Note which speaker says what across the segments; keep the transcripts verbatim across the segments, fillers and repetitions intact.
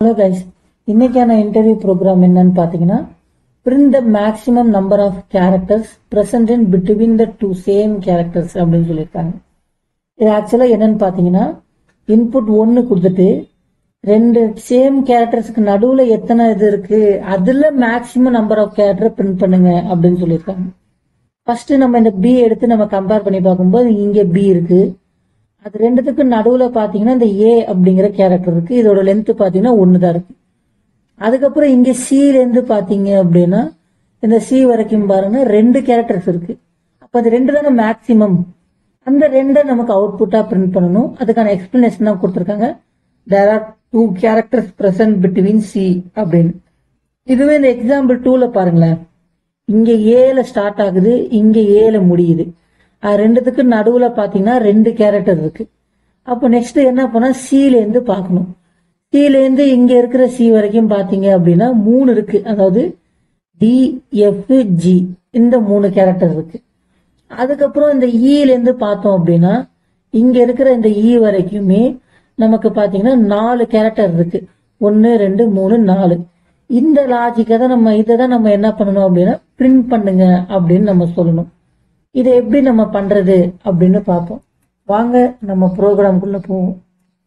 Speaker 1: Hello guys, இன்னைக்கான interview program என்னன்னு பாத்தீங்கன்னா print the maximum number of characters present in between the two same characters அப்படின்னு சொல்லியிருக்காங்க. இது ஆக்சுவலா என்னன்னு பாத்தீங்கன்னா இன்புட் ஒன்னு கொடுத்துட்டு ரெண்டு சேம் கேரக்டர்ஸ்க்கு நடுவுல எத்தனை இது இருக்கு அதுல maximum number of character print பண்ணுங்க அப்படின்னு சொல்லியிருக்காங்க. ஃபர்ஸ்ட் நம்ம இந்த பி எடுத்து நம்ம கம்பேர் பண்ணி பார்க்கும்போது இங்க பி இருக்கு, அது ரெண்டுத்துக்கு நடுவுல பாத்தீங்கன்னா இந்த ஏ அப்படிங்கிற கேரக்டர் இருக்கு, இதோட லென்த் பாத்தீங்கன்னா ஒண்ணுதான் இருக்கு. அதுக்கப்புறம் இங்க சில இருந்து பாத்தீங்க அப்படின்னா இந்த சி வரைக்கும் பாருங்க ரெண்டு கேரக்டர்ஸ் இருக்கு. அப்ப அது ரெண்டு தானே மேக்சிமம், அந்த ரெண்டை நமக்கு அவுட்புட்டா பிரிண்ட் பண்ணணும். அதுக்கான எக்ஸ்பிளனேஷன் தான் கொடுத்துருக்காங்க. There are two characters present between C அப்படின்னு. இதுவே இந்த எக்ஸாம்பிள் டூல பாருங்களேன், இங்க ஏல ஸ்டார்ட் ஆகுது, இங்க ஏல முடியுது. அது ரெண்டுத்துக்கு நடுவுல பாத்தீங்கன்னா ரெண்டு கேரக்டர் இருக்கு. அப்போ நெக்ஸ்ட் என்ன பண்ணா சில இருந்து பாக்கணும். சில இருந்து இங்க இருக்கிற சி வரைக்கும் பாத்தீங்க அப்படின்னா மூணு இருக்கு, அதாவது டி எஃப் ஜி இந்த மூணு கேரக்டர் இருக்கு. அதுக்கப்புறம் இந்த இல இருந்து பார்த்தோம் அப்படின்னா இங்க இருக்கிற இந்த இ வரைக்குமே நமக்கு பாத்தீங்கன்னா நாலு கேரக்டர் இருக்கு, ஒன்னு ரெண்டு மூணு நாலு. இந்த லாஜிக்கை தான் நம்ம இதை தான் நம்ம என்ன பண்ணணும் அப்படின்னா பிரிண்ட் பண்ணுங்க அப்படின்னு நம்ம சொல்லணும். இதை எப்படி நம்ம பண்றது அப்படின்னு பார்ப்போம். வாங்க நம்ம ப்ரோக்ராம்குள்ள போவோம்.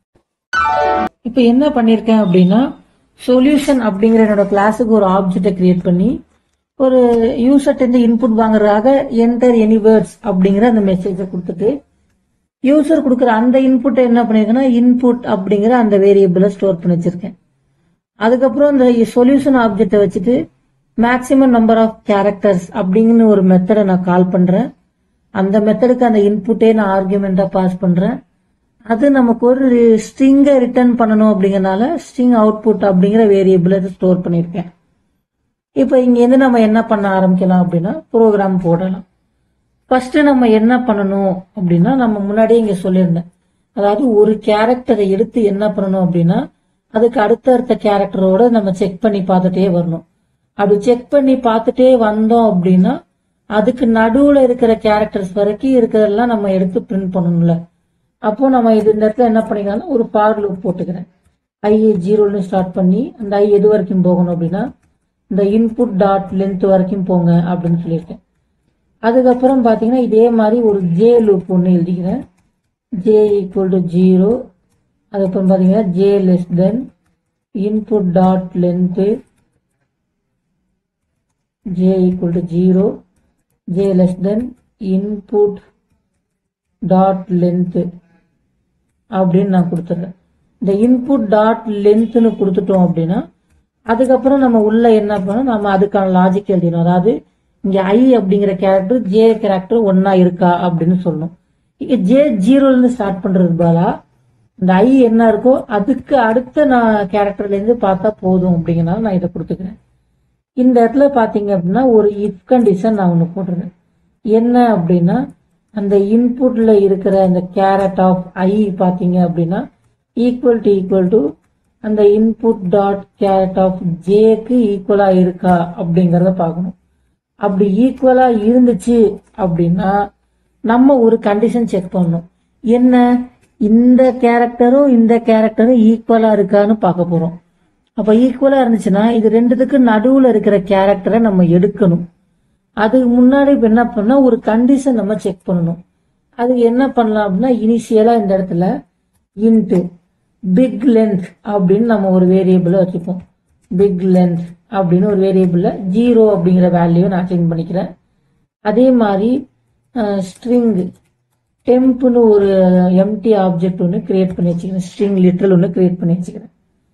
Speaker 1: இப்ப என்ன பண்ணிருக்கேன் அப்படின்னா சொல்யூஷன் அப்படிங்கிற என்னோட கிளாஸுக்கு ஒரு ஆப்ஜெக்டை கிரியேட் பண்ணி ஒரு யூசர்ட் இருந்து இன்புட் வாங்குறதாக என்டர் எனி வேர்ட்ஸ் அப்படிங்கிற அந்த மெசேஜை கொடுத்துட்டு யூசர் கொடுக்குற அந்த இன்புட்டை என்ன பண்ணிருக்கேன்னா இன்புட் அப்படிங்கிற அந்த வேரியபிளை ஸ்டோர் பண்ணி வச்சிருக்கேன். அதுக்கப்புறம் இந்த சொல்யூஷன் ஆப்ஜெக்டை வச்சுட்டு மேக்சிமம் நம்பர் ஆஃப் கேரக்டர்ஸ் அப்படிங்கிற ஒரு மெத்தடை நான் கால் பண்றேன். அந்த மெத்தடுக்கு அந்த இன்புட்டே நான் ஆர்குமெண்டா பாஸ் பண்றேன். அது நமக்கு ஒரு ஸ்ட்ரிங்கை ரிட்டர்ன் பண்ணணும் அப்படிங்கறனால ஸ்ட்ரிங் அவுட்புட் அப்படிங்கிற வேரியபிளை ஸ்டோர் பண்ணிருக்கேன். இப்ப இங்க இருந்து நம்ம என்ன பண்ண ஆரம்பிக்கலாம் அப்படின்னா ப்ரோக்ராம் போடலாம். ஃபர்ஸ்ட் நம்ம என்ன பண்ணணும் அப்படின்னா நம்ம முன்னாடியே இங்க சொல்லியிருந்தேன், அதாவது ஒரு கேரக்டரை எடுத்து என்ன பண்ணணும் அப்படின்னா அதுக்கு அடுத்த அடுத்த கேரக்டரோட நம்ம செக் பண்ணி பார்த்துட்டே வரணும். அப்படி செக் பண்ணி பார்த்துட்டே வந்தோம் அப்படின்னா அதுக்கு நடுவுல இருக்கிற கேரக்டர்ஸ் வரைக்கும் இருக்கிறதெல்லாம் நம்ம எடுத்து பிரிண்ட் பண்ணணும்ல. அப்போ நம்ம இது இந்த இடத்துல என்ன பண்ணிக்கலாம், ஒரு ஃபார் லூப் போட்டுக்கிறேன். ஐ ஜீரோன்னு ஸ்டார்ட் பண்ணி அந்த ஐ எது வரைக்கும் போகணும் அப்படின்னா இந்த இன்புட் டாட் லென்த் வரைக்கும் போங்க அப்படின்னு சொல்லியிருக்கேன். அதுக்கப்புறம் பாத்தீங்கன்னா இதே மாதிரி ஒரு ஜே லூப் ஒன்று எழுதிக்கிறேன். ஜே ஈக்குவல் டு ஜீரோ, அதுக்கப்புறம் பாத்தீங்கன்னா J less than input dot length J equal to zero, J less than input dot length அப்படின்னு நான் கொடுத்துட்றேன். இந்த இன்புட் டாட் லென்த்னு கொடுத்துட்டோம் அப்படின்னா அதுக்கப்புறம் நம்ம உள்ள என்ன பண்ணணும், நம்ம அதுக்கான லாஜிக் எழுதிடணும். அதாவது இங்க ஐ அப்படிங்கிற கேரக்டர் ஜே கேரக்டர் ஒன்னா இருக்கா அப்படின்னு சொல்லணும். இங்க ஜே ஜீரோல இருந்து ஸ்டார்ட் பண்றது பாலா இந்த ஐ என்ன இருக்கோ அதுக்கு அடுத்த நான் கேரக்டர்ல இருந்து பார்த்தா போதும் அப்படிங்கறனால நான் இதை கொடுத்துக்கிறேன். இந்த இடத்துல பாத்தீங்க அப்படின்னா ஒரு இஃப் கண்டிஷன் நான் ஒண்ணு போட்டுறேன். என்ன அப்படின்னா அந்த இன்புட்ல இருக்கிற அந்த கேரட் ஆஃப் ஐ பாத்தீங்க அப்படின்னா ஈக்குவல் டு ஈக்குவல் டு அந்த இன்புட் டாட் கேரட் ஆஃப் ஜேக்கு ஈக்குவலா இருக்கா அப்படிங்கறத பார்க்கணும். அப்படி ஈக்குவலா இருந்துச்சு அப்படின்னா நம்ம ஒரு கண்டிஷன் செக் பண்ணணும். என்ன, இந்த கேரக்டரும் இந்த கேரக்டரும் ஈக்குவலா இருக்கான்னு பார்க்க போறோம். அப்ப ஈக்குவலா இருந்துச்சுன்னா இது ரெண்டுத்துக்கு நடுவுல இருக்கிற கேரக்டரை நம்ம எடுக்கணும். அதுக்கு முன்னாடி இப்ப என்ன பண்ணா ஒரு கண்டிஷன் நம்ம செக் பண்ணணும். அது என்ன பண்ணலாம் அப்படின்னா இனிஷியலா இந்த இடத்துல இன்ட் பிக் லென்த் அப்படின்னு நம்ம ஒரு வேரியபிள வச்சுப்போம். பிக் லென்த் அப்படின்னு ஒரு வேரியபிள்ல ஜீரோ அப்படிங்கிற வேல்யூ நான் சேஞ்ச் பண்ணிக்கிறேன். அதே மாதிரி ஸ்ட்ரிங் டெம்ப்னு ஒரு எம்டி ஆப்ஜெக்ட் ஒன்று கிரியேட் பண்ணி வச்சுக்கிறேன். ஸ்ட்ரிங் லிட்டரல் ஒன்று கிரியேட் பண்ணி வச்சுக்கிறேன்.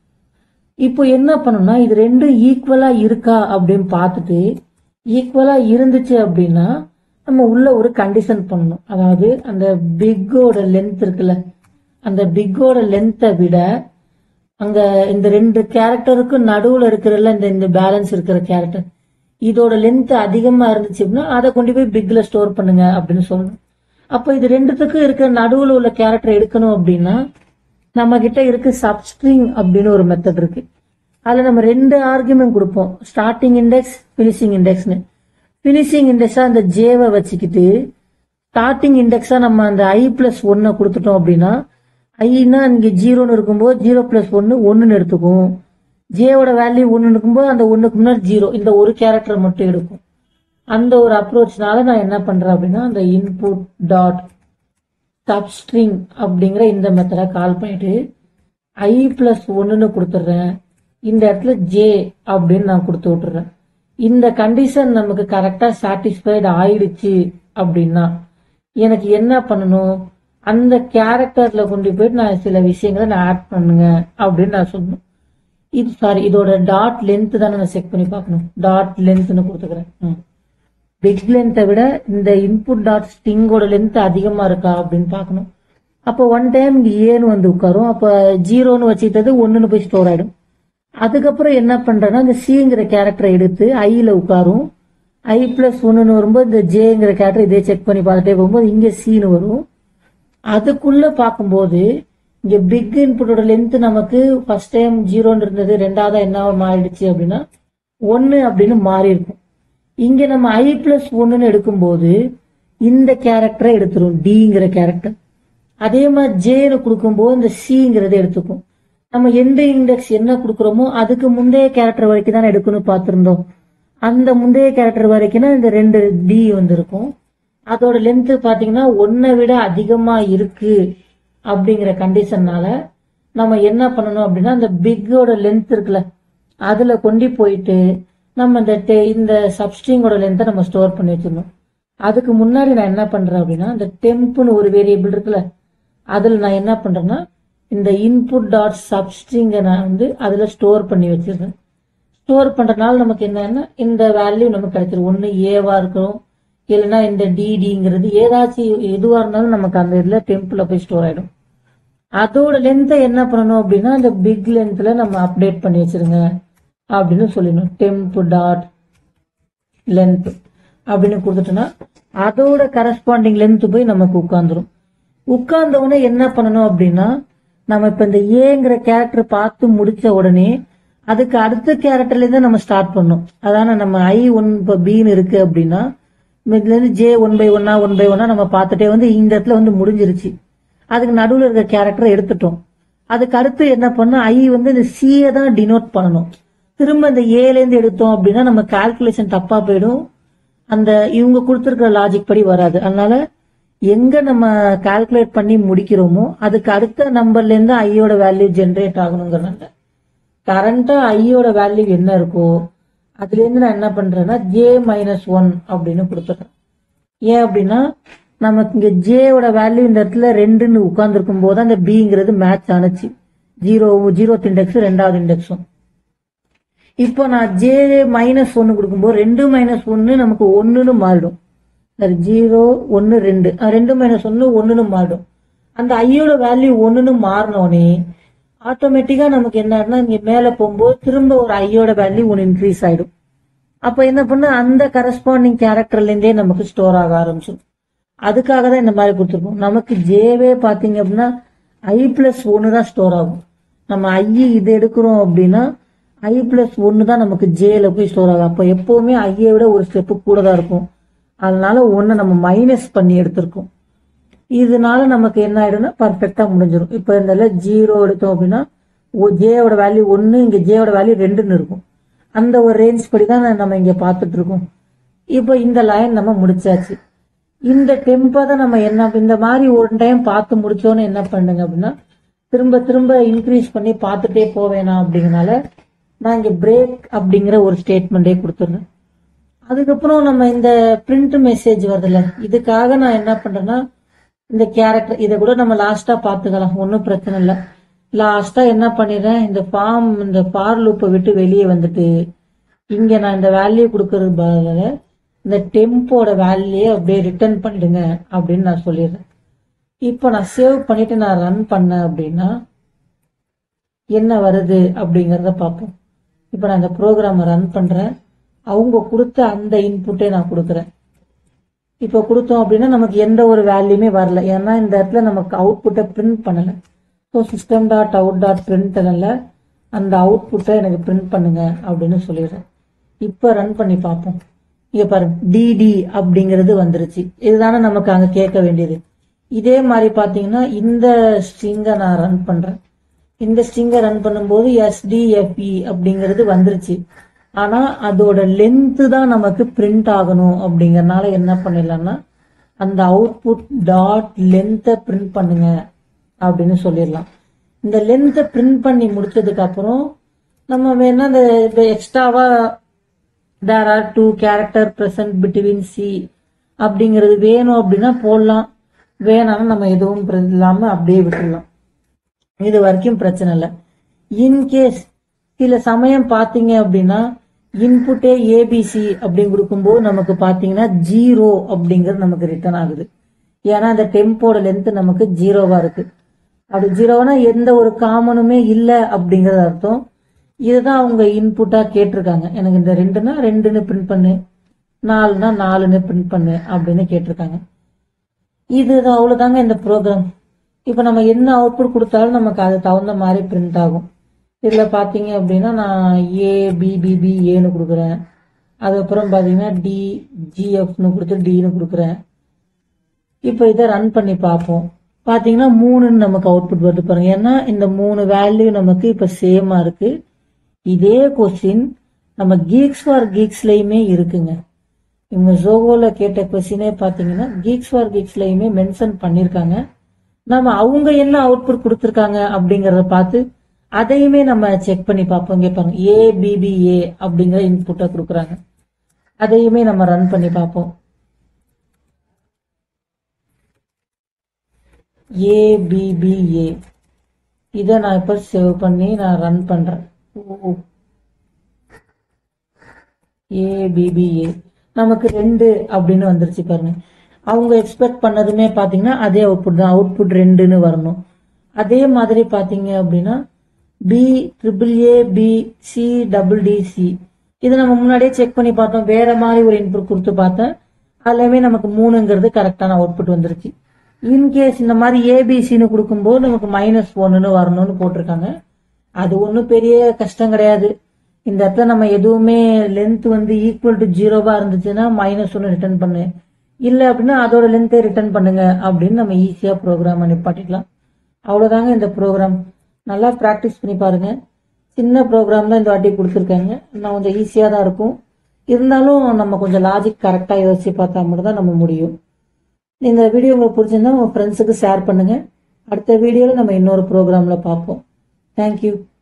Speaker 1: இப்போ என்ன பண்ணணும்னா இது ரெண்டும் ஈக்குவலா இருக்கா அப்படின்னு பார்த்துட்டு ஈக்குவலா இருந்துச்சு அப்படின்னா நம்ம உள்ள ஒரு கண்டிஷன் பண்ணணும். அதாவது அந்த பிக்கோட லென்த் இருக்குல்ல, அந்த பிக்கோட லென்த்தை விட அங்க இந்த ரெண்டு கேரக்டருக்கு நடுவுல இருக்கிறல இந்த இந்த பேலன்ஸ் இருக்கிற கேரக்டர் இதோட லென்த் அதிகமா இருந்துச்சு அப்படின்னா அதை கொண்டு போய் பிக்ல ஸ்டோர் பண்ணுங்க அப்படின்னு சொல்லணும். அப்ப இது ரெண்டுத்துக்கு இருக்கிற நடுவுல உள்ள கேரக்டர் எடுக்கணும் அப்படின்னா நம்ம கிட்ட இருக்கு சப்ஸ்ட்ரிங் அப்படின்னு ஒரு மெத்தட் இருக்கு. அதுல நம்ம ரெண்டு ஆர்குமெண்ட் கொடுப்போம், ஸ்டார்டிங் இண்டெக்ஸ் பினிஷிங் இண்டெக்ஸ்னு. பினிஷிங் இண்டெக்ஸா அந்த ஜேவை வச்சுக்கிட்டு ஸ்டார்டிங் இண்டெக்ஸா நம்ம அந்த ஐ பிளஸ் ஒன்ன கொடுத்துட்டோம் அப்படின்னா ஐனா இங்க ஜீரோன்னு இருக்கும்போது ஜீரோ பிளஸ் ஒன்னு ஒன்னுன்னு எடுத்துக்கும். ஜேவோட வேல்யூ ஒன்று இருக்கும்போது அந்த ஒன்றுக்கு முன்னாடி ஜீரோ, இந்த ஒரு கேரக்டர் மட்டும் எடுக்கும். அந்த ஒரு அப்ரோச்னால நான் என்ன பண்றேன் அப்படின்னா அந்த இன்புட் டாட் சப்ஸ்ட்ரிங் அப்படிங்கிற இந்த மெத்தடை கால் பண்ணிட்டு ஐ பிளஸ் ஒன்னுன்னு கொடுத்துட்றேன். இந்த இடத்துல ஜே அப்படின்னு நான் கொடுத்து விட்டுறேன். இந்த கண்டிஷன் நமக்கு கரெக்டா சாட்டிஸ்ஃபைடு ஆயிடுச்சு அப்படின்னா எனக்கு என்ன பண்ணணும், அந்த கேரக்டர்ல கொண்டு போயிட்டு நான் சில விஷயங்களை நான் ஆட் பண்ணுங்க அப்படின்னு நான் சொல்லணும். இது சாரி இதோட டாட் லென்த் தானே நான் செக் பண்ணி பார்க்கணும். டாட் லென்த்னு கொடுத்துக்கிறேன். பிக் லென்த்தை விட இந்த இன்புட் டாட் ஸ்ட்ரிங்கோட லென்த் அதிகமா இருக்கா அப்படின்னு பார்க்கணும். அப்போ ஒன் டைம் இங்க ஏன்னு வந்து உட்காரும். அப்ப ஜீரோன்னு வச்சுக்கிட்டது ஒன்னுன்னு போய் ஸ்டோர் ஆயிடும். அதுக்கப்புறம் என்ன பண்றேன்னா இந்த சிங்கிற கேரக்டரை எடுத்து ஐல உட்காரும். ஐ பிளஸ் ஒன்னுன்னு வரும்போது இந்த ஜேங்கிற கேரக்டர் இதே செக் பண்ணி பார்த்துட்டே போகும்போது இங்க சீனு வரும். அதுக்குள்ள பார்க்கும்போது இங்க பிக் இன்புட்டோட லென்த் நமக்கு ஃபர்ஸ்ட் டைம் ஜீரோன்னு இருந்தது, ரெண்டாவதா என்ன மாறிடுச்சு அப்படின்னா ஒன்னு அப்படின்னு மாறி இருக்கும். இங்க நம்ம ஐ பிளஸ் ஒன்னுன்னு எடுக்கும்போது இந்த கேரக்டரை எடுத்துரும், டிங்கிற கேரக்டர். அதே மாதிரி ஜேன்னு கொடுக்கும்போது இந்த சிங்கிறத எடுத்துக்கும். நம்ம எந்த இண்டெக்ஸ் என்ன கொடுக்குறோமோ அதுக்கு முந்தைய கேரக்டர் வரைக்கும் தான் எடுக்கணும் பார்த்துருந்தோம். அந்த முந்தைய கேரக்டர் வரைக்கும் இந்த ரெண்டு டி வந்திருக்கும். அதோட லென்த் பாத்தீங்கன்னா ஒன்னை விட அதிகமா இருக்கு அப்படிங்கிற கண்டிஷன்னால நம்ம என்ன பண்ணணும் அப்படின்னா அந்த பிக்கோட லென்த் இருக்குல்ல அதுல கொண்டு போயிட்டு நம்ம இந்த இந்த சப்ஸ்ட்ரிங்கோட லென்த்தை நம்ம ஸ்டோர் பண்ணி வச்சிடணும். அதுக்கு முன்னாடி நான் என்ன பண்றேன் அப்படின்னா இந்த டெம்ப்னு ஒரு வேரியபிள் இருக்குல்ல அதுல நான் என்ன பண்றேன்னா இந்த இன்புட் டாட் சப்ஸ்ட்ரிங்கை நான் வந்து அதுல ஸ்டோர் பண்ணி வச்சிருக்கேன். ஸ்டோர் பண்றதுனால நமக்கு என்னன்னா இந்த வேல்யூ நமக்கு கிடைச்சிடும். ஒன்னு ஏவா இருக்கும், இல்லைன்னா இந்த டிடிங்கிறது ஏதாச்சும் எதுவா இருந்தாலும் நமக்கு அந்த இதுல டெம்ப்ல போய் ஸ்டோர் ஆயிடும். அதோட லென்த்தை என்ன பண்ணணும் அப்படின்னா அந்த பிக் லென்த்ல நம்ம அப்டேட் பண்ணி வச்சிருங்க அப்படின்னு சொல்லணும். டெம்ப் டாட் லென்த் அப்படின்னு கொடுத்துட்டோம்னா அதோட கரஸ்பாண்டிங் லென்த் போய் நமக்கு உட்கார்ந்துரும். உட்கார்ந்த உடனே என்ன பண்ணணும் அப்படின்னா நம்ம இப்ப இந்த ஏங்கிற கேரக்டர் பார்த்து முடிச்ச உடனே அதுக்கு அடுத்த கேரக்டர்ல இருந்து நம்ம ஸ்டார்ட் பண்ணணும். அதான நம்ம ஐ ஒன் இப்ப பின்னு இருக்கு அப்படின்னா இதுல இருந்து ஜே ஒன் பை ஒன்னா ஒன் பை ஒன்னா நம்ம பார்த்துட்டே வந்து இந்த இடத்துல வந்து முடிஞ்சிருச்சு. அதுக்கு நடுவில் இருக்க கேரக்டரை எடுத்துட்டோம். அதுக்கு அடுத்து என்ன பண்ணணும், ஐ வந்து இந்த சியை தான் டினோட் பண்ணணும். திரும்ப இந்த ஏல இருந்து எடுத்தோம் அப்படின்னா நம்ம கால்குலேஷன் தப்பா போயிடும். அந்த இவங்க கொடுத்துருக்கிற லாஜிக் படி வராது. அதனால எங்க நம்ம கால்குலேட் பண்ணி முடிக்கிறோமோ அதுக்கு அடுத்த நம்பர்ல இருந்து ஐயோட வேல்யூ ஜென்ரேட் ஆகணுங்கிறனால கரண்டா ஐயோட வேல்யூ என்ன இருக்கோ அதுல இருந்து நான் என்ன பண்றேன்னா ஜே மைனஸ் ஒன் அப்படின்னு கொடுத்துறேன். ஏன் அப்படின்னா நமக்கு இங்க ஜேவோட வேல்யூ இந்த இடத்துல ரெண்டுன்னு உட்கார்ந்து இருக்கும் போது அந்த பிங்கிறது மேட்ச் ஆனிச்சு. ஜீரோ ஜீரோத் இண்டெக்ஸ் ரெண்டாவது இண்டெக்ஸும். இப்போ நான் ஜே மைனஸ் ஒன்னு கொடுக்கும்போது ரெண்டு மைனஸ் ஒன்னு நமக்கு ஒன்னுன்னு மாறிடும். சரி ஜீரோ ஒன்னு ரெண்டு ரெண்டு மைனஸ் ஒன்னு ஒன்னுன்னு மாறிடும். அந்த ஐயோட வேல்யூ ஒன்னுன்னு மாறினோடனே ஆட்டோமேட்டிக்கா நமக்கு என்ன இங்க மேல போகும்போது திரும்ப ஒரு ஐயோட வேல்யூ ஒன்னு இன்க்ரீஸ் ஆயிடும். அப்ப என்ன பண்ண அந்த கரஸ்பாண்டிங் கேரக்டர்ல இருந்தே நமக்கு ஸ்டோர் ஆக ஆரம்பிச்சிடும். அதுக்காக தான் இந்த மாதிரி கொடுத்துருக்கோம். நமக்கு ஜேவே பாத்தீங்க அப்படின்னா ஐ பிளஸ் ஒன்னு தான் ஸ்டோர் ஆகும். நம்ம ஐ இது எடுக்கிறோம் அப்படின்னா ஐ பிளஸ் ஒன்னு தான் நமக்கு ஜேல போய் ஸ்டோர் ஆகும். அப்ப எப்பவுமே ஐயை விட ஒரு ஸ்டெப்பு கூட தான் இருக்கும். அதனால ஒன்னு நம்ம மைனஸ் பண்ணி எடுத்திருக்கோம். இதனால நமக்கு என்ன ஆயிடும்னா பர்ஃபெக்டா முடிஞ்சிடும். இப்ப இந்த ஜீரோ எடுத்தோம் அப்படின்னா ஜேயோட வேல்யூ ஒன்னு, இங்க ஜேயோட வேல்யூ ரெண்டுன்னு இருக்கும். அந்த ஒரு ரேஞ்ச் படி தான் நம்ம இங்க பாத்துட்டு இருக்கோம். இப்போ இந்த லைன் நம்ம முடிச்சாச்சு. இந்த டெம்பா தான் நம்ம என்ன இந்த மாதிரி ஒரு டைம் பார்த்து முடிச்சோன்னு என்ன பண்ணுங்க அப்படின்னா திரும்ப திரும்ப இன்க்ரீஸ் பண்ணி பார்த்துட்டே போவேனா அப்படிங்கறனால நான் இங்க பிரேக் அப்படிங்கிற ஒரு ஸ்டேட்மெண்டே கொடுத்துருந்தேன். அதுக்கப்புறம் நம்ம இந்த பிரிண்ட் மெசேஜ் வருதுல்ல இதுக்காக நான் என்ன பண்றேன்னா இந்த கேரக்டர் இதை கூட நம்ம லாஸ்டா பாத்துக்கலாம், ஒன்னும் பிரச்சனை இல்லை. லாஸ்டா என்ன பண்ணிடுறேன் இந்த ஃபார்ம் இந்த ஃபார் லூப்பை விட்டு வெளியே வந்துட்டு இங்க நான் இந்த வேல்யூ கொடுக்கறது பதில இந்த டெம்போட வேல்யூ அப்படியே ரிட்டர்ன் பண்ணிடுங்க அப்படின்னு நான் சொல்லிடுறேன். இப்போ நான் சேவ் பண்ணிட்டு நான் ரன் பண்ணேன் அப்படின்னா என்ன வருது அப்படிங்கறத பார்ப்போம். இப்போ நான் இந்த ப்ரோக்ராமை ரன் பண்றேன். அவங்க கொடுத்த அந்த இன்புட்டே நான் கொடுக்குறேன். இப்போ கொடுத்தோம் அப்படின்னா நமக்கு எந்த ஒரு வேல்யூமே வரல. ஏன்னா இந்த இடத்துல நமக்கு அவுட்புட்டை பிரிண்ட் பண்ணல. So system dot out dot print அந்த அவுட்புட்டை எனக்கு பிரிண்ட் பண்ணுங்க அப்படின்னு சொல்லிடுறேன். இப்போ ரன் பண்ணி பார்ப்போம். இங்க பாருங்க டிடி அப்படிங்கிறது வந்துருச்சு. இதுதானே நமக்கு அங்க கேட்க வேண்டியது. இதே மாதிரி பாத்தீங்கன்னா இந்த ஸ்ட்ரிங்கை நான் ரன் பண்றேன். இந்த ஸ்ட்ரிங்கை ரன் பண்ணும்போது எஸ்டிஎஃப்இ அப்படிங்கிறது வந்துருச்சு. ஆனா அதோட லென்த்து தான் நமக்கு பிரிண்ட் ஆகணும் அப்படிங்கறதுனால என்ன பண்ணிடலாம்னா அந்த அவுட்புட் டாட் லென்த்தை பிரிண்ட் பண்ணுங்க அப்படின்னு சொல்லிடலாம். இந்த லென்த்தை பிரிண்ட் பண்ணி முடிச்சதுக்கு அப்புறம் நம்ம வேணா இந்த எக்ஸ்ட்ராவா there are two character present between C அப்படிங்கிறது வேணும் அப்படின்னா போடலாம், வேணாலும் நம்ம எதுவும் இல்லாம அப்படியே விட்டுடலாம். இது வரைக்கும் பிரச்சனை இல்லை. இன்கேஸ் சில சமயம் பாத்தீங்க அப்படின்னா இன்புட்டே ஏபிசி அப்படின்னு கொடுக்கும்போது நமக்கு பாத்தீங்கன்னா ஜீரோ அப்படிங்கிறது நமக்கு ரிட்டர்ன் ஆகுது. ஏன்னா அந்த டெம்போட லென்த் நமக்கு ஜீரோவா இருக்கு. அப்படி ஜீரோனா எந்த ஒரு காமனுமே இல்லை அப்படிங்கறது அர்த்தம். இதுதான் அவங்க இன்புட்டா கேட்டிருக்காங்க. எனக்கு இந்த ரெண்டுனா ரெண்டுன்னு பிரிண்ட் பண்ணு, நாலுனா நாலுன்னு பிரிண்ட் பண்ணு அப்படின்னு கேட்டிருக்காங்க. இது அவ்வளவுதாங்க இந்த ப்ரோக்ராம். இப்ப நம்ம என்ன அவுட்புட் கொடுத்தாலும் நமக்கு அது தகுந்த மாதிரி பிரிண்ட் ஆகும். இதுல பாத்தீங்க அப்படின்னா நான் ஏ பிபிபி ஏன்னு கொடுக்குறேன். அதுக்கப்புறம் பாத்தீங்கன்னா டி ஜிஎஃப்னு கொடுத்து டின்னு கொடுக்குறேன். இப்ப இதை ரன் பண்ணி பார்ப்போம். பாத்தீங்கன்னா மூணுன்னு நமக்கு அவுட்புட் வருது பாருங்க. ஏன்னா இந்த மூணு வேல்யூ நமக்கு இப்ப சேமா இருக்கு. இதே கொஸ்டின் நம்ம கீக்ஸ் ஃபார் கீக்ஸ்லயுமே இருக்குங்க. இவங்க ஜோகோல கேட்ட கொஸ்டினே பாத்தீங்கன்னா கீக்ஸ் ஃபார் கீக்ஸ்லயுமே மென்ஷன் பண்ணிருக்காங்க. நம்ம அவங்க என்ன அவுட்புட் கொடுத்துருக்காங்க அப்படிங்கறத பார்த்து அதையுமே நம்ம செக் பண்ணி பார்ப்போம். இங்க பாருங்க ஏ பிபிஏ அப்படிங்கிற இன்புட்டை கொடுக்குறாங்க. அதையுமே நம்ம ரன் பண்ணி பார்ப்போம். ஏபிபிஏ இதை நான் இப்ப சேவ் பண்ணி நான் ரன் பண்றேன். ஏபிபிஏ நமக்கு ரெண்டு அப்படின்னு வந்துருச்சு பாருங்க. அவங்க எக்ஸ்பெக்ட் பண்ணதுமே பாத்தீங்கன்னா அதே அவுட்புட் தான், அவுட்புட் ரெண்டுன்னு வரணும். அதே மாதிரி பாத்தீங்க அப்படின்னா B triple A B C double D C இது நம்ம முன்னாடியே செக் பண்ணி பார்த்தோம். வேற மாதிரி ஒரு இன்புட் கொடுத்து பார்த்தேன், அதுலயுமே நமக்கு மூணுங்கிறது கரெக்டான அவுட்புட் வந்துருச்சு. இன்கேஸ் இந்த மாதிரி ஏபிசின்னு கொடுக்கும்போது நமக்கு மைனஸ் ஒன்னு வரணும்னு போட்டிருக்காங்க. அது ஒன்றும் பெரிய கஷ்டம் கிடையாது. இந்த இடத்துல நம்ம எதுவுமே லென்த் வந்து ஈக்குவல் டு ஜீரோவா இருந்துச்சுன்னா மைனஸ் ஒன்னு ரிட்டர்ன் பண்ணு, இல்லை அப்படின்னா அதோட லென்த்தை ரிட்டர்ன் பண்ணுங்க அப்படின்னு நம்ம ஈஸியா ப்ரோக்ராம் நிப்பாட்டிக்கலாம். அவ்வளவுதாங்க இந்த ப்ரோக்ராம். நல்லா ப்ராக்டிஸ் பண்ணி பாருங்க. சின்ன ப்ரோக்ராம் தான் இந்த வாட்டி கொடுத்துருக்காங்க. நான் கொஞ்சம் ஈஸியா தான் இருக்கும். இருந்தாலும் நம்ம கொஞ்சம் லாஜிக் கரெக்டா யோசிச்சு பார்த்தா மட்டும் தான் நம்ம முடியும். இந்த வீடியோ உங்களுக்கு பிடிச்சிருந்தா உங்க ஃப்ரெண்ட்ஸுக்கு ஷேர் பண்ணுங்க. அடுத்த வீடியோல நம்ம இன்னொரு ப்ரோக்ராம்ல பார்ப்போம். தேங்க்யூ.